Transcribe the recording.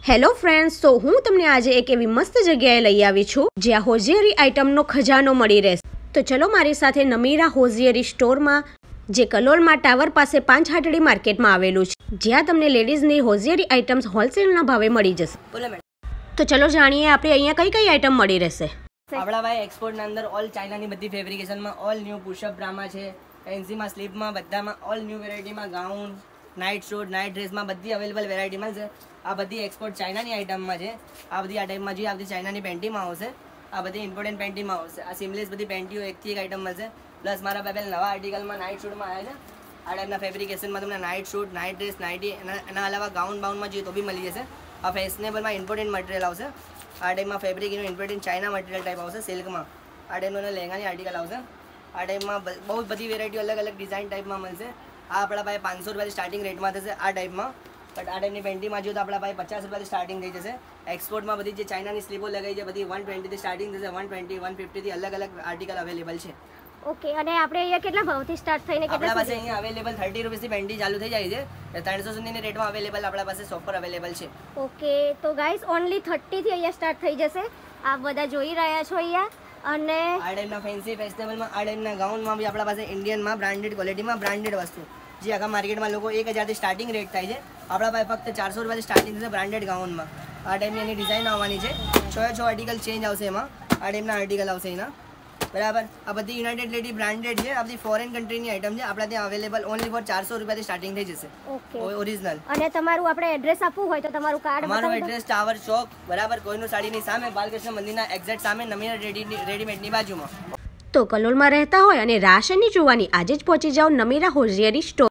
Hello friends, તો હું તમને આજે એક એવી મસ્ત જગ્યાએ લઈ આવી છું જ્યાં હોઝિયરી આઇટમનો ખજાનો મળી રહેશે. તો ચલો મારી સાથે નમીરા હોઝિયરી સ્ટોરમાં, જે કલોલમાં ટાવર પાસે 5 હાટડી માર્કેટમાં આવેલું છે, જ્યાં તમને લેડીઝની હોઝિયરી આઇટમ્સ હોલસેલના ભાવે મળી જશે. બોલો મેડમ. તો ચલો જાણીએ આપણે અહીંયા કઈ કઈ આઇટમ મળી રહેશે. આપણા ભાઈ એક્સપોર્ટના અંદર ઓલ ચાઇનાની બધી ફેબ્રિકેશનમાં ઓલ ન્યૂ પુશઅપ બ્રામાં છે, ફેન્સીમાં સ્લીપમાં બધામાં ઓલ ન્યૂ વેરાયટીમાં ગાઉન, નાઇટ શૂટ, નાઇટ ડ્રેસમાં બધી અવેલેબલ વેરાયટીમાં છે. આ બધી એક્સપોર્ટ ચાઇનાની આઇટમમાં છે. આ બધી આ ટાઈપમાં જોઈએ, આ બધી ચાઇનાની પેન્ટીમાં આવશે, આ બધી ઇમ્પોર્ટન્ટ પેન્ટીમાં આવશે. આ સિમલેસ બધી પેન્ટીઓ એકથી એક આઇટમ મળશે. પ્લસ મારા પાસે નવા આર્ટિકલમાં નાઇટ શૂટમાં આવ્યા છે. આ ટાઈપના ફેબ્રિકેશનમાં તમને night suit, night dress, nighty, એના અલાવા ગાઉન બાઉનમાં જોઈએ તો બી મળી જશે. આ ફેશનેબલમાં ઇમ્પોર્ટન્ટ મટીરિયલ આવશે. આ ટાઈપમાં ફેબ્રિક એનું ઇમ્પોર્ટન્ટ ચાઇના મટીરિયલ ટાઈપ આવશે. સિલ્કમાં આ ટાઈપનો લહેંગાની આર્ટિકલ આવશે. આ ટાઈપમાં બહુ બધી વેરાયટી અલગ અલગ ડિઝાઇન ટાઈપમાં મળશે. આ આપણા પાસે 500 રૂપિયાથી સ્ટાર્ટિંગ રેટમાં થશે આ ટાઈપમાં. બટ આ ટાઈપની પેન્ટીમાં જોઈએ તો આપણા પાસે 50 રૂપિયાથી સ્ટાર્ટિંગ થઈ જશે. એક્સપોર્ટમાં બધી જે ચાઇનાની સ્લીપો લગાવી છે બધી 120થી સ્ટાર્ટિંગ થશે. 120, 150થી અલગ અલગ આર્ટિકલ અવેલેબલ છે. ઓકે, અને આપણે અહીંયા કેટલા ભાવથી સ્ટાર્ટ થઈને કેટલા આપણા પાસે અહીંયા અવેલેબલ 30 રૂપિયાથી પેન્ટી ચાલુ થઈ જાય છે. 300 સુધીની રેટમાં અવેલેબલ આપણા પાસે શોપ પર અવેલેબલ છે. ઓકે, તો ગાઈસ ઓનલી 30 થી અહીંયા સ્ટાર્ટ થઈ જશે. આપ બધા જોઈ રહ્યા છો અહીંયા. અને આ ટાઈપના ફેન્સી ફેશનેબલમાં આ ટાઈપના ગાઉનમાં બી આપણા પાસે ઇન્ડિયનમાં બ્રાન્ડેડ ક્વોલિટીમાં બ્રાન્ડેડ વસ્તુ, જે આખા માર્કેટમાં લોકો 1000થી સ્ટાર્ટિંગ રેટ થાય છે, આપણા પાસે ફક્ત 400 રૂપિયાથી સ્ટાર્ટિંગ થશે બ્રાન્ડેડ ગાઉનમાં. આ ટાઈપની એની ડિઝાઇન આવવાની છે. 6 આર્ટિકલ ચેન્જ આવશે એમાં. આ ટાઈપના આર્ટિકલ આવશે એના, બરાબર. આ બધી યુનાઇટેડ લેડી બ્રાન્ડેડ છે. આ બધી ફોરેન કન્ટ્રીની આઇટમ છે. આપણા ત્યાં અવેલેબલ ઓનલી ફોર 400 રૂપિયાથી સ્ટાર્ટિંગ થઈ જશે. Okay, original. અને તમારું આપણે એડ્રેસ આપવું હોય તો તમારું કાર્ડ અમારું એડ્રેસ ટાવર ચોક, બરાબર, કોઈનું સાડીની સામે, બાલકૃષ્ણ મંદિરના એક્ઝેક્ટ સામે, નમીરા રેડીમેડની બાજુમાં. તો કલોલમાં રહેતા હોય અને રાશનની જોવાની આજે જ પહોંચી જાઓ નમીરા હોઝિયરી સ્ટોર.